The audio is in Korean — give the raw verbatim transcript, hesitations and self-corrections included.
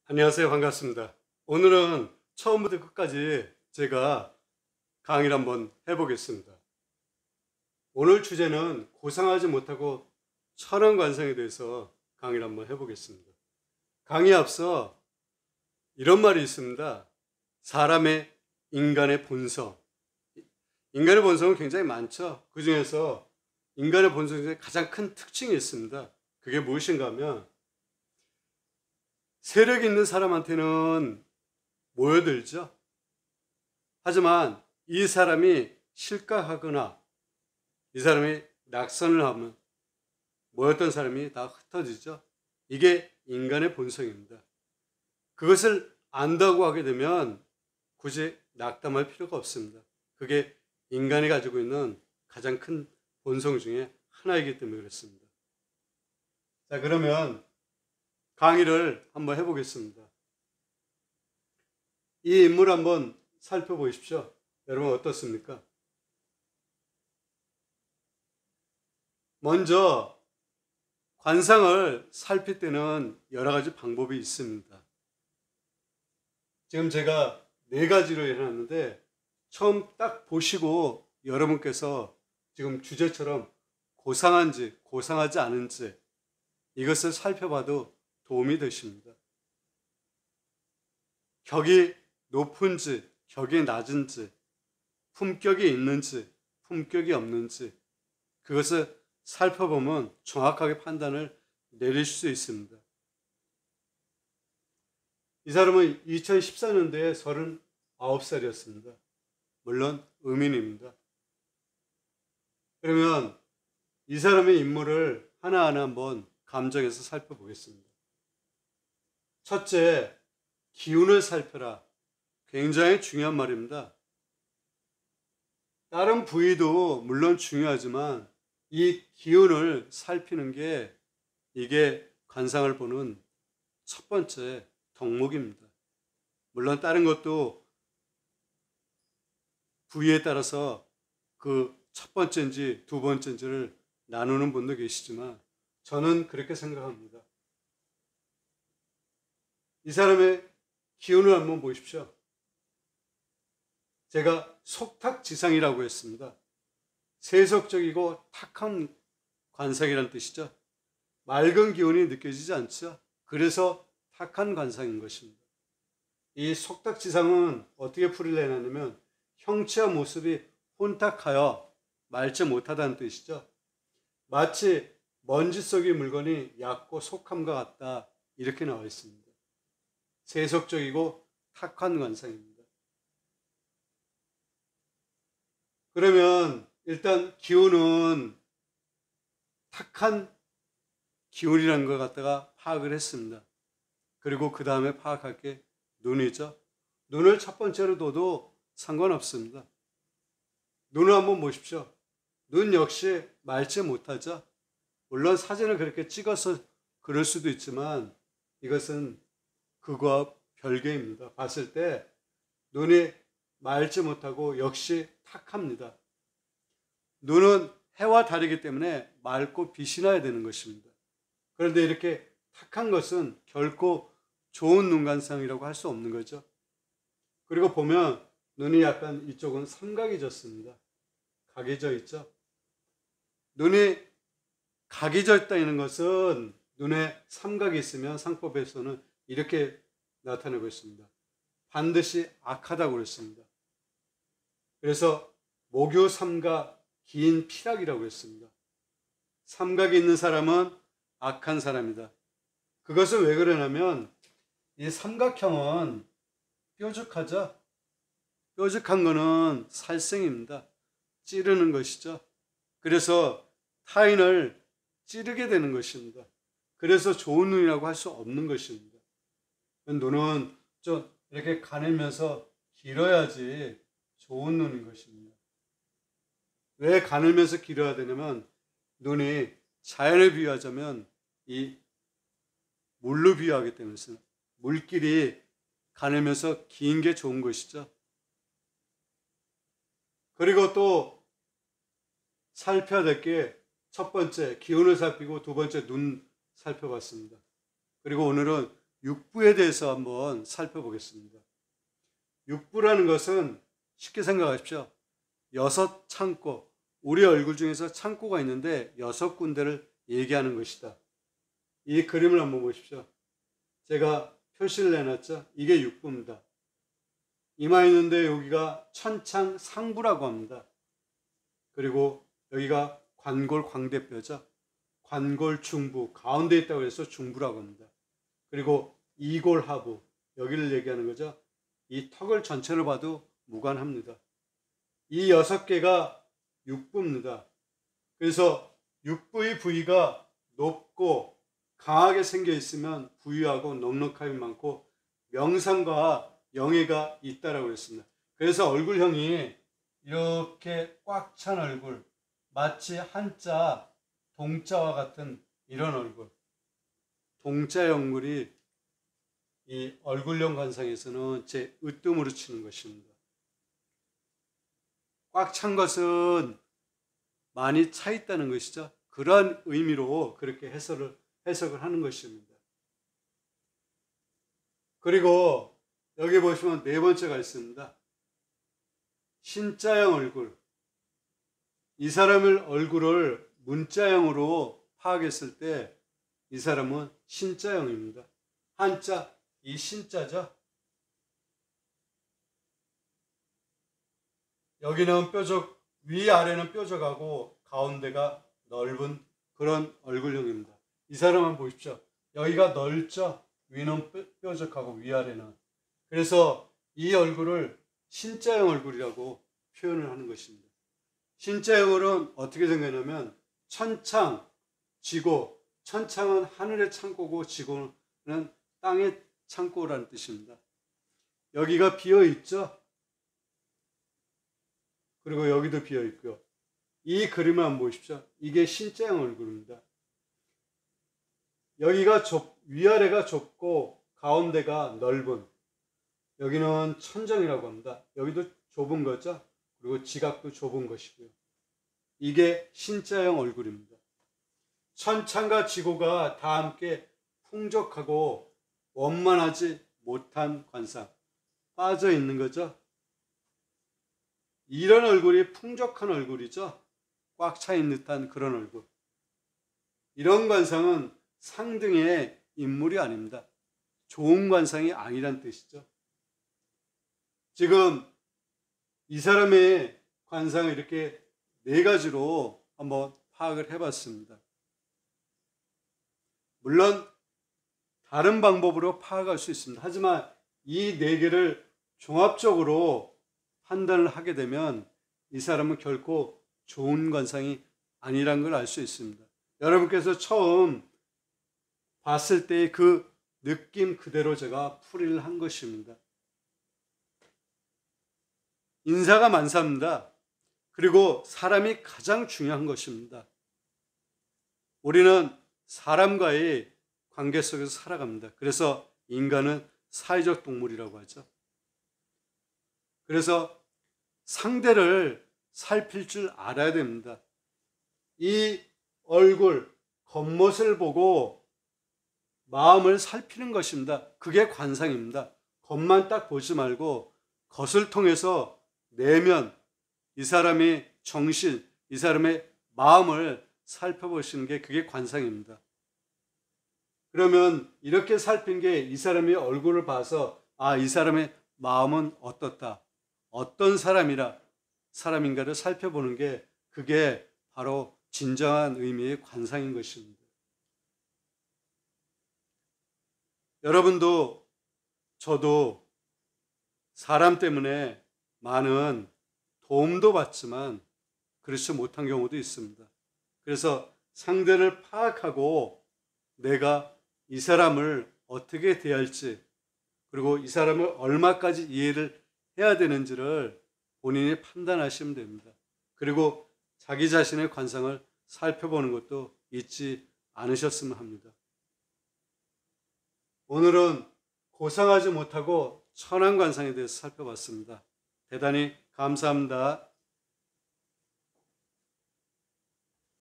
안녕하세요. 반갑습니다. 오늘은 처음부터 끝까지 제가 강의를 한번 해보겠습니다. 오늘 주제는 고상하지 못하고 천한 관상에 대해서 강의를 한번 해보겠습니다. 강의에 앞서 이런 말이 있습니다. 사람의 인간의 본성. 인간의 본성은 굉장히 많죠. 그 중에서 인간의 본성 중에 가장 큰 특징이 있습니다. 그게 무엇인가 하면 세력 있는 사람한테는 모여들죠. 하지만 이 사람이 실각하거나 이 사람이 낙선을 하면 모였던 사람이 다 흩어지죠. 이게 인간의 본성입니다. 그것을 안다고 하게 되면 굳이 낙담할 필요가 없습니다. 그게 인간이 가지고 있는 가장 큰 본성 중에 하나이기 때문에 그렇습니다. 자, 그러면 강의를 한번 해보겠습니다. 이 인물 한번 살펴보십시오. 여러분 어떻습니까? 먼저 관상을 살필 때는 여러 가지 방법이 있습니다. 지금 제가 네 가지로 해놨는데 처음 딱 보시고 여러분께서 지금 주제처럼 고상한지 고상하지 않은지 이것을 살펴봐도 도움이 되십니다. 격이 높은지 격이 낮은지 품격이 있는지 품격이 없는지 그것을 살펴보면 정확하게 판단을 내릴 수 있습니다. 이 사람은 이천십사 년도에 서른아홉 살이었습니다. 물론 음인입니다. 그러면 이 사람의 인물을 하나하나 한번 감정해서 살펴보겠습니다. 첫째, 기운을 살펴라. 굉장히 중요한 말입니다. 다른 부위도 물론 중요하지만 이 기운을 살피는 게 이게 관상을 보는 첫 번째 덕목입니다. 물론 다른 것도 부위에 따라서 그 첫 번째인지 두 번째인지를 나누는 분도 계시지만 저는 그렇게 생각합니다. 이 사람의 기운을 한번 보십시오. 제가 속탁지상이라고 했습니다. 세속적이고 탁한 관상이라는 뜻이죠. 맑은 기운이 느껴지지 않죠. 그래서 탁한 관상인 것입니다. 이 속탁지상은 어떻게 풀이를 해놨냐면 형체와 모습이 혼탁하여 맑지 못하다는 뜻이죠. 마치 먼지 속의 물건이 얕고 속함과 같다 이렇게 나와 있습니다. 세속적이고 탁한 관상입니다. 그러면 일단 기운은 탁한 기운이라는 걸 갖다가 파악을 했습니다. 그리고 그 다음에 파악할 게 눈이죠. 눈을 첫 번째로 둬도 상관없습니다. 눈을 한번 보십시오. 눈 역시 맑지 못하죠. 물론 사진을 그렇게 찍어서 그럴 수도 있지만 이것은 그거와 별개입니다. 봤을 때 눈이 맑지 못하고 역시 탁합니다. 눈은 해와 다르기 때문에 맑고 빛이 나야 되는 것입니다. 그런데 이렇게 탁한 것은 결코 좋은 눈관상이라고 할 수 없는 거죠. 그리고 보면 눈이 약간 이쪽은 삼각이 졌습니다. 각이 져 있죠. 눈이 각이 져 있다는 것은 눈에 삼각이 있으면 상법에서는 이렇게 나타내고 있습니다. 반드시 악하다고 그랬습니다. 그래서 목요 삼각 긴 피락이라고 했습니다. 삼각이 있는 사람은 악한 사람이다. 그것은 왜 그러냐면 이 삼각형은 뾰족하죠. 뾰족한 거는 살생입니다. 찌르는 것이죠. 그래서 타인을 찌르게 되는 것입니다. 그래서 좋은 눈이라고 할 수 없는 것입니다. 눈은 좀 이렇게 가늘면서 길어야지 좋은 눈인 것입니다. 왜 가늘면서 길어야 되냐면 눈이 자연을 비유하자면 이 물로 비유하기 때문에 물길이 가늘면서 긴 게 좋은 것이죠. 그리고 또 살펴야 될 게 첫 번째 기운을 살피고 두 번째 눈 살펴봤습니다. 그리고 오늘은 육부에 대해서 한번 살펴보겠습니다. 육부라는 것은 쉽게 생각하십시오. 여섯 창고, 우리 얼굴 중에서 창고가 있는데 여섯 군데를 얘기하는 것이다. 이 그림을 한번 보십시오. 제가 표시를 내놨죠. 이게 육부입니다. 이마 있는데 여기가 천창상부라고 합니다. 그리고 여기가 관골 광대뼈죠. 관골 중부, 가운데 있다고 해서 중부라고 합니다. 그리고 이골 하부, 여기를 얘기하는 거죠. 이 턱을 전체를 봐도 무관합니다. 이 여섯 개가 육부입니다. 그래서 육부의 부위가 높고 강하게 생겨 있으면 부유하고 넉넉함이 많고 명상과 영예가 있다라고 했습니다. 그래서 얼굴형이 이렇게 꽉 찬 얼굴, 마치 한자, 동자와 같은 이런 얼굴, 동자 영물이 이 얼굴형 관상에서는 제 으뜸으로 치는 것입니다. 꽉 찬 것은 많이 차 있다는 것이죠. 그러한 의미로 그렇게 해석을, 해석을 하는 것입니다. 그리고 여기 보시면 네 번째가 있습니다. 신자형 얼굴. 이 사람의 얼굴을 문자형으로 파악했을 때 이 사람은 신자형입니다. 한자, 이 신자죠. 여기는 뾰족, 위아래는 뾰족하고 가운데가 넓은 그런 얼굴형입니다. 이 사람만 보십시오. 여기가 넓죠. 위는 뾰족하고 위아래는. 그래서 이 얼굴을 신자형 얼굴이라고 표현을 하는 것입니다. 신자형은 어떻게 생각하냐면 천창, 지고, 천창은 하늘의 창고고 지고는 땅의 창고라는 뜻입니다. 여기가 비어 있죠. 그리고 여기도 비어 있고요. 이 그림을 한번 보십시오. 이게 신자형 얼굴입니다. 여기가 좁, 위아래가 좁고 가운데가 넓은, 여기는 천정이라고 합니다. 여기도 좁은 거죠. 그리고 지각도 좁은 것이고요. 이게 신자형 얼굴입니다. 천창과 지고가 다 함께 풍족하고 원만하지 못한 관상, 빠져 있는 거죠. 이런 얼굴이 풍족한 얼굴이죠. 꽉 차 있는 듯한 그런 얼굴. 이런 관상은 상등의 인물이 아닙니다. 좋은 관상이 아니란 뜻이죠. 지금 이 사람의 관상을 이렇게 네 가지로 한번 파악을 해봤습니다. 물론 다른 방법으로 파악할 수 있습니다. 하지만 이 네 개를 종합적으로 판단을 하게 되면 이 사람은 결코 좋은 관상이 아니란 걸 알 수 있습니다. 여러분께서 처음 봤을 때의 그 느낌 그대로 제가 풀이를 한 것입니다. 인사가 만사입니다. 그리고 사람이 가장 중요한 것입니다. 우리는 사람과의 관계 속에서 살아갑니다. 그래서 인간은 사회적 동물이라고 하죠. 그래서 상대를 살필 줄 알아야 됩니다. 이 얼굴, 겉멋을 보고 마음을 살피는 것입니다. 그게 관상입니다. 겉만 딱 보지 말고 겉을 통해서 내면, 이 사람의 정신, 이 사람의 마음을 살펴보시는 게 그게 관상입니다. 그러면 이렇게 살핀 게 이 사람의 얼굴을 봐서 아, 이 사람의 마음은 어떻다, 어떤 사람이라 사람인가를 살펴보는 게 그게 바로 진정한 의미의 관상인 것입니다. 여러분도 저도 사람 때문에 많은 도움도 받지만 그렇지 못한 경우도 있습니다. 그래서 상대를 파악하고 내가 이 사람을 어떻게 대할지, 그리고 이 사람을 얼마까지 이해를 해야 되는지를 본인이 판단하시면 됩니다. 그리고 자기 자신의 관상을 살펴보는 것도 잊지 않으셨으면 합니다. 오늘은 고상하지 못하고 천한 관상에 대해서 살펴봤습니다. 대단히 감사합니다.